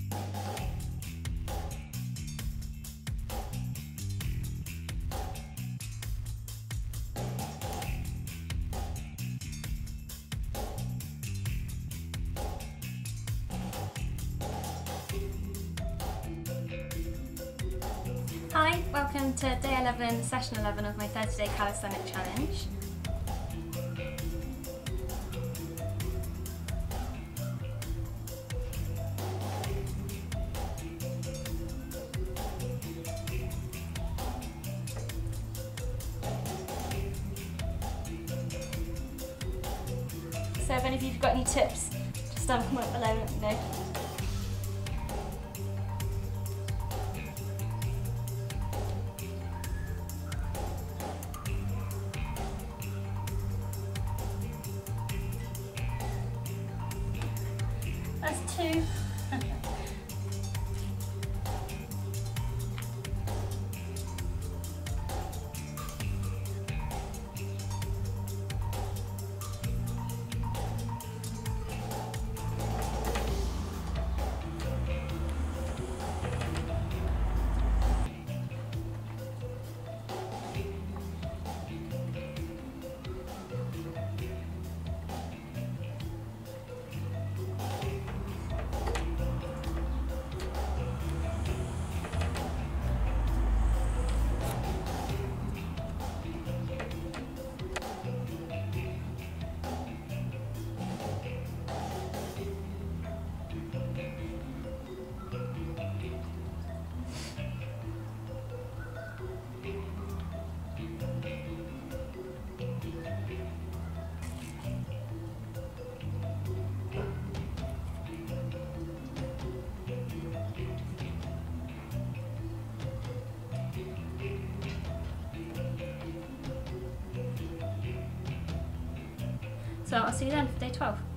Hi, welcome to day 11, session 11 of my 30-day calisthenics challenge. So if any of you have got any tips, just comment below and let me know. That's 2. So I'll see you then for day 12.